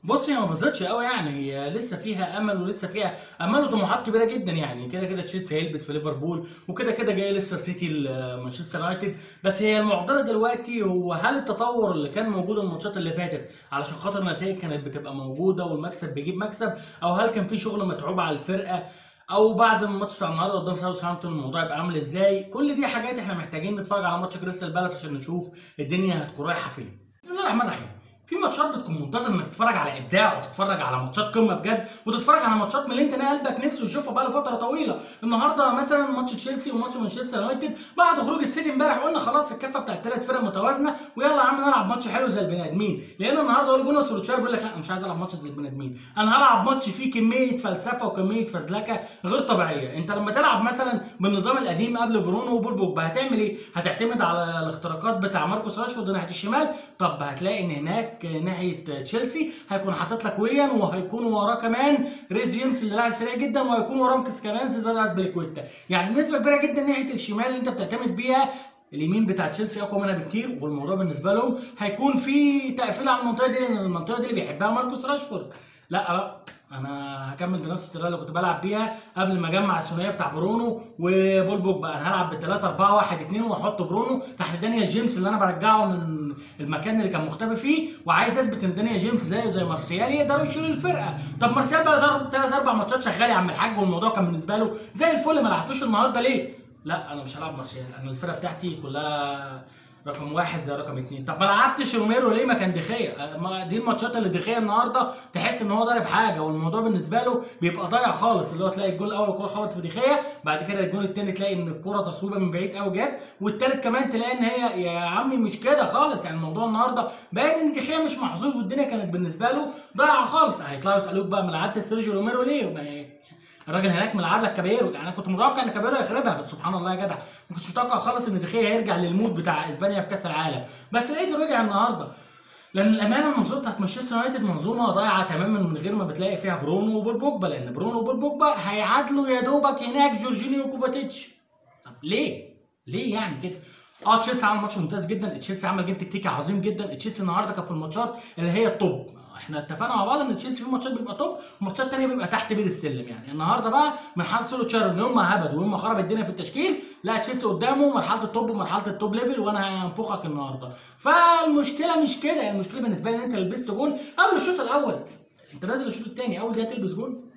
بص، هي ما باظتش قوي يعني، هي لسه فيها امل ولسه فيها امل وطموحات كبيره جدا يعني. كده كده تشيلسي هيلبس في ليفربول، وكده كده جاي ليستر سيتي مانشستر يونايتد. بس هي المعضله دلوقتي هو هل التطور اللي كان موجود الماتشات اللي فاتت علشان خاطر النتائج كانت بتبقى موجوده والمكسب بيجيب مكسب، او هل كان في شغل متعوب على الفرقه، او بعد الماتش بتاع النهارده قدام ساوثهامبتون الموضوع يبقى عامل ازاي. كل دي حاجات احنا محتاجين نتفرج على ماتش كريستال بالاس عشان نشوف الدنيا هتكون رايحه فين. بسم الله الرحمن الرحيم. في ماتشات بتكون منتظر انك تتفرج على ابداع وتتفرج على ماتشات قمه بجد، وتتفرج على ماتشات من اللي انت قلبك نفسه يشوفها بقى فتره طويله. النهارده مثلا ماتش تشيلسي وماتش مانشستر يونايتد بعد خروج السيتي امبارح قلنا خلاص الكفه بتاعت الثلاث فرق متوازنه، ويلا يا عم نلعب ماتش حلو زي البني ادمين. لان النهارده اولي جونر سولوتشاير بيقول لك لا، أنا مش عايز العب ماتش زي البني ادمين، انا هلعب ماتش فيه كميه فلسفه وكميه فزلكه غير طبيعيه. انت لما تلعب مثلا بالنظام القديم قبل برونو وبول بوجبا هتعمل ايه؟ هتعتمد على الاختراقات بتاع ماركوس راشفورد ناحيه الشمال. طب هتلاقي ان هناك ناحيه تشيلسي هيكون حاطط لك ويان، وهيكون وراه كمان ريز جيمس اللي لاعب سريع جدا، وهيكون وراه مكس كمان سيزار اسبليكويتا. يعني نسبه كبيره جدا ناحيه الشمال اللي انت بتعتمد بيها اليمين بتاع تشيلسي اقوى منها بكتير، والموضوع بالنسبه لهم هيكون في تقفيل على المنطقه دي، لان المنطقه دي اللي بيحبها ماركوس راشفورد. لا بقى، انا هكمل بنفس الطريقه اللي كنت بلعب بيها قبل ما اجمع الثنائيه بتاع برونو وبول بوجبا. انا هلعب ب 3 4 1 2 واحط برونو تحت دانيال جيمس اللي انا برجعه من المكان اللي كان مختفي فيه، وعايز اثبت ان دانيال جيمس زي مارسيال يقدروا يشيلوا الفرقه. طب مارسيال بقى ضرب 3 4 ماتشات شغال يا عم الحاج، والموضوع كان بالنسبه له زي الفل، ما لعبتوش النهارده ليه؟ لا انا مش هلعب مارسيال، انا الفرقه بتاعتي كلها رقم واحد زي رقم اتنين. طب ما لعبتش روميرو ليه؟ ما كان دخيا. دي الماتشات اللي دخيا النهارده تحس ان هو ضارب حاجه، والموضوع بالنسبه له بيبقى ضايع خالص. اللي هو تلاقي الجول الاول الكوره خبطت في دخيا، بعد كده الجول الثاني تلاقي ان الكوره تصويبه من بعيد قوي جت، والثالث كمان تلاقي ان هي يا عمي مش كده خالص. يعني الموضوع النهارده باين ان دخيا مش محظوظ، والدنيا كانت بالنسبه له ضايعه خالص. هيطلعوا يسالوك بقى ما لعبتش سيرجيو روميرو ليه؟ الراجل هناك ملعب لك كابيرو. يعني انا كنت متوقع ان كابيرو يخربها، بس سبحان الله يا جدع ما كنتش متوقع خالص ان دخيا هيرجع للمود بتاع اسبانيا في كاس العالم، بس لقيته رجع النهارده. لان الامانه المنظومه بتاعت مانشستر يونايتد منظومه ضايعه تماما من غير ما بتلاقي فيها برونو وبول بوجبا، لان برونو وبول بوجبا هيعادلوا يا دوبك هناك جورجينيو وكوفاتيتش. طب ليه؟ ليه يعني كده؟ تشيلسي عمل ماتش ممتاز جدا، تشيلسي عمل جيم تكتيكي عظيم جدا، تشيلسي النهارده كان في الماتشات اللي هي التوب. احنا اتفقنا مع بعض ان تشيلسي في ماتشات بيبقى توب وماتشات ثانيه بيبقى تحت بير السلم. يعني النهارده بقى من حظ سولوتشاير ان هم هبدوا وهم خرب الدنيا في التشكيل، لا تشيلسي قدامه مرحله التوب ومرحله التوب ليفل، وانا هنفخك النهارده. فالمشكله مش كده، يعني المشكله بالنسبه لي ان انت لبست جون قبل الشوط الاول، انت نازل الشوط الثاني اول دقيقه تلبس جون.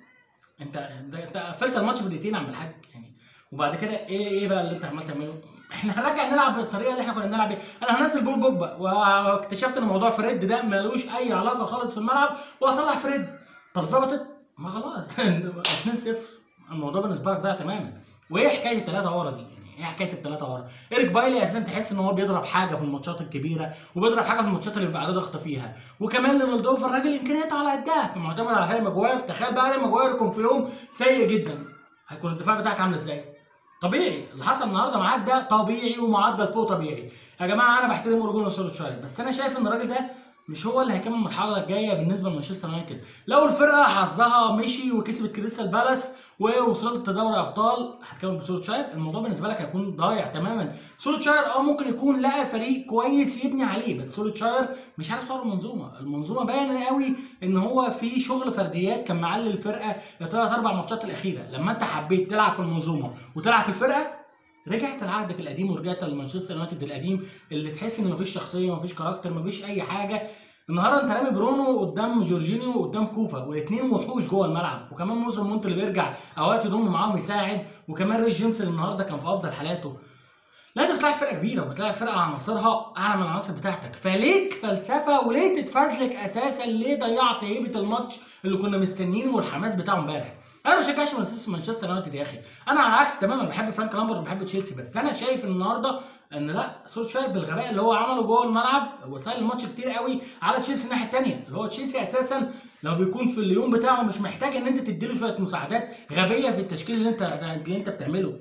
انت قفلت الماتش في دقيقتين يا عم الحاج يعني. وبعد كده ايه بقى اللي انت عمال تعمله؟ احنا هنرجع نلعب بالطريقه اللي احنا كنا بنلعب بيها. انا هنزل بول بوجبا، واكتشفت ان موضوع فريد ده ملوش اي علاقه خالص في الملعب، وهطلع فريد. طب ظبطت؟ ما خلاص 2-0. الموضوع بالنسبه لك ضايع تماما. وايه حكايه الثلاثه ورا دي؟ يعني ايه حكايه الثلاثه ورا؟ ايريك بايلي اساسا تحس ان هو بيضرب حاجه في الماتشات الكبيره، وبيضرب حاجه في الماتشات اللي بيبقى عليه ضغط فيها. وكمان لينالدوف الراجل امكانياته على قدها، فمعتمد على هاري ماجواير. تخيل بقى هاري ماجواير يكون في يوم سيء جدا، هيكون الدفاع بتاعك عامل ازاي؟ طبيعي اللي حصل النهارده معاك ده طبيعي ومعدل فوق طبيعي. يا جماعه انا بحترم اورجونو سولوتشاير، بس انا شايف ان الراجل ده مش هو اللي هيكمل المرحله الجايه بالنسبه لمانشستر يونايتد. لو الفرقه حظها مشي وكسبت كريستال بالاس ووصلت دوري ابطال هتكمل بسولوتشاير، الموضوع بالنسبه لك هيكون ضايع تماما. سولوتشاير ممكن يكون لاعب فريق كويس يبني عليه، بس سولوتشاير مش عارف يطور المنظومه باين قوي ان هو في شغل فرديات كان معلي الفرقه الثلاث اربع ماتشات الاخيره. لما انت حبيت تلعب في المنظومه وتلعب في الفرقه رجعت لعهدك القديم ورجعت لمانشستر يونايتد القديم اللي تحس ان مفيش شخصيه مفيش كاركتر مفيش اي حاجه. النهارده انت رامي برونو قدام جورجينيو وقدام كوفا، والاثنين وحوش جوه الملعب، وكمان موسم مونت اللي بيرجع اوقات يضم معاهم يساعد، وكمان ريس جيمس اللي النهارده كان في افضل حالاته. لا انت بتلعب فرقه كبيره وبتلعب فرقه عناصرها اعلى من العناصر بتاعتك، فليه فلسفه وليه تتفزلك اساسا؟ ليه ضيعت هيبه الماتش اللي كنا مستنيينه والحماس بتاعه امبارح؟ انا ما بشجعش مانشستر يونايتد يا اخي، انا على العكس تماما بحب فرانك لامبرد وبحب تشيلسي، بس انا شايف ان النهارده ان لا سولشاير بالغباء اللي هو عمله جوه الملعب هو سهل الماتش كتير قوي على تشيلسي الناحيه الثانيه. اللي هو تشيلسي اساسا لو بيكون في اليوم بتاعه مش محتاج ان انت تديله شويه مساعدات غبيه في التشكيل اللي انت بتعمله.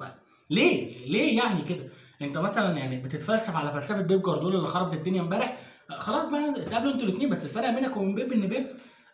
ليه يعني كده؟ انت مثلا يعني بتتفلسف على فلسفه بيب جوارديولا اللي خربت الدنيا امبارح. خلاص بقى اتقابلوا انتوا الاثنين، بس الفرق بينك وبين بيب ان بيب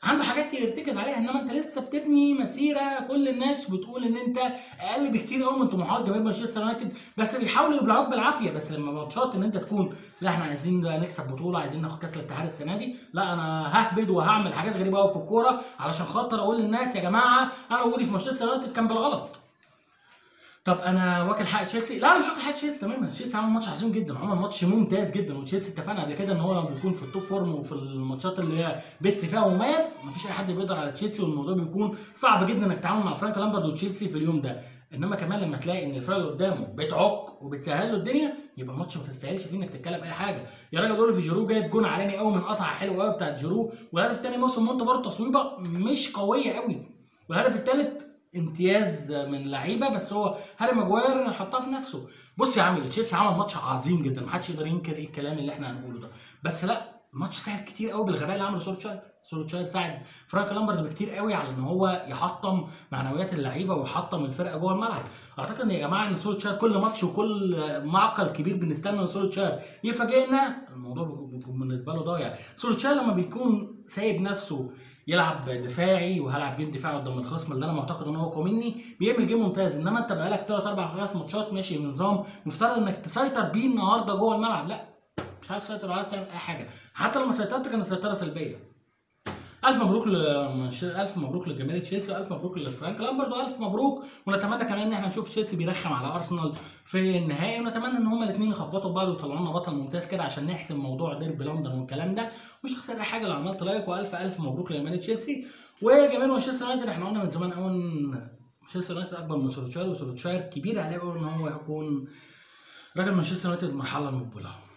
عنده حاجات يرتكز عليها، انما انت لسه بتبني مسيره كل الناس بتقول ان انت اقل بكتير قوي من طموحات جماهير مانشستر يونايتد، بس بيحاولوا يبلعوك بالعافيه. بس لما ماتشات ان انت تكون لا احنا عايزين نكسب بطوله، عايزين ناخد كاس الاتحاد السنه دي، لا انا ههبد وهعمل حاجات غريبه قوي في الكوره علشان خاطر اقول للناس يا جماعه انا وجودي في مانشستر يونايتد كان بالغلط. طب انا واكل حق تشيلسي؟ لا انا مش واكل حق تشيلسي تماما. تشيلسي عمل ماتش عظيم جدا، عمل ماتش ممتاز جدا، وتشيلسي اتفقنا قبل كده ان هو لما بيكون في التوب فورم وفي الماتشات اللي هي بيست فيها مميز مفيش اي حد بيقدر على تشيلسي، والموضوع بيكون صعب جدا انك تتعامل مع فرانك لامبرد وتشيلسي في اليوم ده. انما كمان لما تلاقي ان الفرقه اللي قدامه بتعك وبتسهل له الدنيا، يبقى ماتش ما تستاهلش فيه انك تتكلم اي حاجه. يا راجل اوليفي جيرو جايب جون عالمي قوي من قطعه حلوه قوي بتاعت جيرو، والهدف الثاني موسم مونت برضه تصويبه مش قويه قوي، والهدف الثالث امتياز من لعيبه، بس هو هاري ماجواير حطها في نفسه. بص يا عمي تشيلسي عمل ماتش عظيم جدا، محدش يقدر ينكر ايه الكلام اللي احنا هنقوله ده، بس لا الماتش ساعد كتير قوي بالغباء اللي عمله سولشاير. سولشاير ساعد فرانك لامبرد بكتير قوي على ان هو يحطم معنويات اللعيبه ويحطم الفرقه جوه الملعب. اعتقد ان يا جماعه ان سولشاير كل ماتش وكل معقل كبير بنستنى ان سولشاير يفاجئنا، الموضوع بيكون بالنسبه له ضايع. سولشاير لما بيكون سايب نفسه يلعب دفاعي وهلعب جيم دفاعي قدام الخصم اللي انا معتقد ان هو قوي مني، بيعمل جيم ممتاز. انما انت بقالك 3 4 5 ماتشات ماشي بنظام مفترض انك تسيطر بيه النهارده جوه الملعب، لا مش عارف تسيطر ولا عارف تعمل اي حاجه، حتى لما سيطرت كانت سيطره سلبيه. الف مبروك الف مبروك لجماهير تشيلسي، والف مبروك لفرانك لامبرد، والف مبروك، ونتمنى كمان ان احنا نشوف تشيلسي بيرخم على ارسنال في النهائي، ونتمنى ان هما الاثنين يخبطوا بعض ويطلعوا لنا بطل ممتاز كده عشان نحسم موضوع ديربي لندن والكلام ده. مش هخسر اي حاجه لو عملت لايك، والف الف مبروك لجماهير تشيلسي وجماهير مانشستر يونايتد. احنا قلنا من زمان قوي ان مانشستر يونايتد اكبر من سولشاير، وسولشاير كبير عليه قوي ان هو يكون راجل مانشستر يونايتد المرحله المقبله.